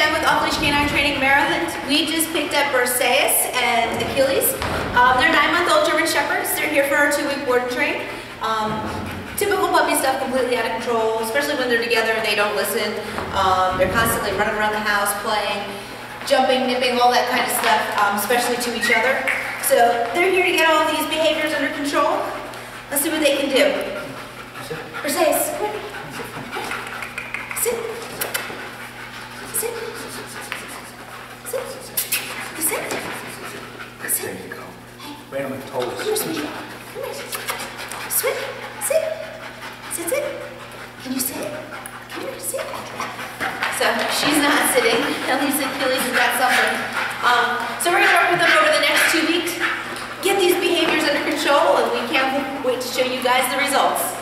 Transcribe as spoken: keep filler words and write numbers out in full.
again with Off Leash K nine Training, Maryland. We just picked up Berseus and Achilles. Um, they're nine-month-old German Shepherds. They're here for our two-week board and train. Um, typical puppy stuff, completely out of control, especially when they're together. They don't listen. Um, they're constantly running around the house, playing, jumping, nipping, all that kind of stuff, um, especially to each other. So they're here to get all these behaviors under control. Let's see what they can do. Berseus, come here. Sit. Sit. Sit. Sit. Sit. There you go. Right on my toes. Come here, sweetie. Come here. Sit. Sit. Sit, sit. Can you sit? Come here, sit. So she's not sitting. At least Achilles has got something. Um, so we're going to work with them over the next two weeks. Get these behaviors under control, and we can't wait to show you guys the results.